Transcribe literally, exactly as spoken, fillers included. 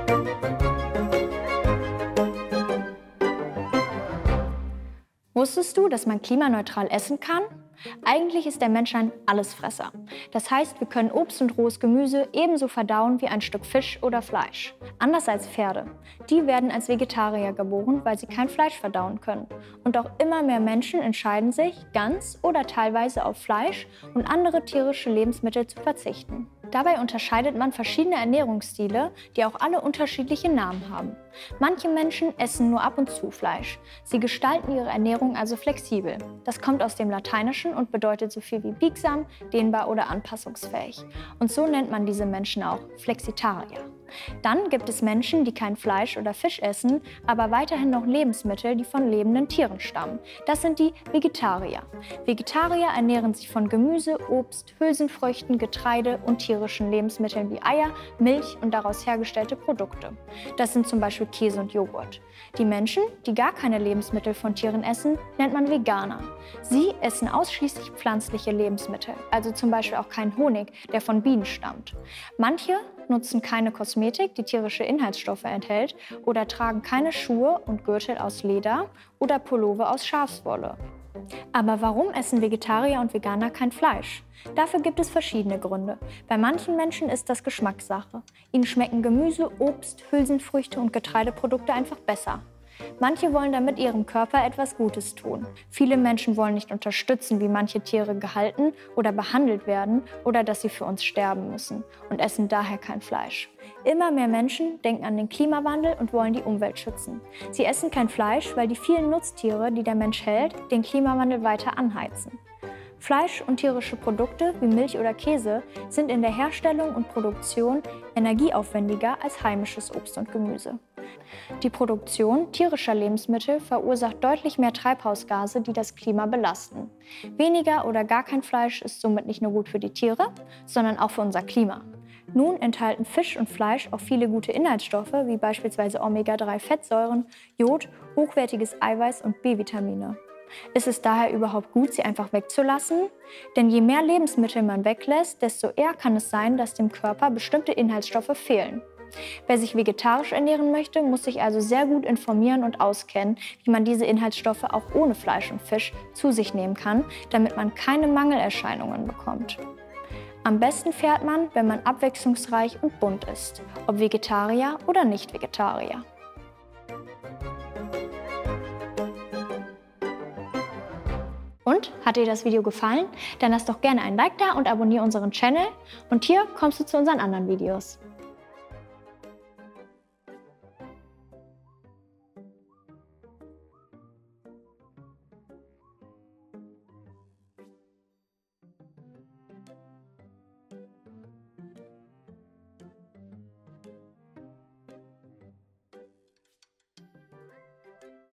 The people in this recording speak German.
Wusstest du, dass man klimaneutral essen kann? Eigentlich ist der Mensch ein Allesfresser. Das heißt, wir können Obst und rohes Gemüse ebenso verdauen wie ein Stück Fisch oder Fleisch. Anders als Pferde. Die werden als Vegetarier geboren, weil sie kein Fleisch verdauen können. Und auch immer mehr Menschen entscheiden sich, ganz oder teilweise auf Fleisch und andere tierische Lebensmittel zu verzichten. Dabei unterscheidet man verschiedene Ernährungsstile, die auch alle unterschiedliche Namen haben. Manche Menschen essen nur ab und zu Fleisch. Sie gestalten ihre Ernährung also flexibel. Das kommt aus dem Lateinischen und bedeutet so viel wie biegsam, dehnbar oder anpassungsfähig. Und so nennt man diese Menschen auch Flexitarier. Dann gibt es Menschen, die kein Fleisch oder Fisch essen, aber weiterhin noch Lebensmittel, die von lebenden Tieren stammen. Das sind die Vegetarier. Vegetarier ernähren sich von Gemüse, Obst, Hülsenfrüchten, Getreide und tierischen Lebensmitteln wie Eier, Milch und daraus hergestellte Produkte. Das sind zum Beispiel Käse und Joghurt. Die Menschen, die gar keine Lebensmittel von Tieren essen, nennt man Veganer. Sie essen ausschließlich pflanzliche Lebensmittel, also zum Beispiel auch keinen Honig, der von Bienen stammt. Manche nutzen keine Kosmetik, die tierische Inhaltsstoffe enthält, oder tragen keine Schuhe und Gürtel aus Leder oder Pullover aus Schafswolle. Aber warum essen Vegetarier und Veganer kein Fleisch? Dafür gibt es verschiedene Gründe. Bei manchen Menschen ist das Geschmackssache. Ihnen schmecken Gemüse, Obst, Hülsenfrüchte und Getreideprodukte einfach besser. Manche wollen damit ihrem Körper etwas Gutes tun. Viele Menschen wollen nicht unterstützen, wie manche Tiere gehalten oder behandelt werden oder dass sie für uns sterben müssen und essen daher kein Fleisch. Immer mehr Menschen denken an den Klimawandel und wollen die Umwelt schützen. Sie essen kein Fleisch, weil die vielen Nutztiere, die der Mensch hält, den Klimawandel weiter anheizen. Fleisch und tierische Produkte wie Milch oder Käse sind in der Herstellung und Produktion energieaufwendiger als heimisches Obst und Gemüse. Die Produktion tierischer Lebensmittel verursacht deutlich mehr Treibhausgase, die das Klima belasten. Weniger oder gar kein Fleisch ist somit nicht nur gut für die Tiere, sondern auch für unser Klima. Nun enthalten Fisch und Fleisch auch viele gute Inhaltsstoffe, wie beispielsweise Omega drei Fettsäuren, Jod, hochwertiges Eiweiß und B-Vitamine. Ist es daher überhaupt gut, sie einfach wegzulassen? Denn je mehr Lebensmittel man weglässt, desto eher kann es sein, dass dem Körper bestimmte Inhaltsstoffe fehlen. Wer sich vegetarisch ernähren möchte, muss sich also sehr gut informieren und auskennen, wie man diese Inhaltsstoffe auch ohne Fleisch und Fisch zu sich nehmen kann, damit man keine Mangelerscheinungen bekommt. Am besten fährt man, wenn man abwechslungsreich und bunt ist, ob Vegetarier oder Nicht-Vegetarier. Und, hat dir das Video gefallen? Dann lass doch gerne ein Like da und abonniere unseren Channel. Und hier kommst du zu unseren anderen Videos.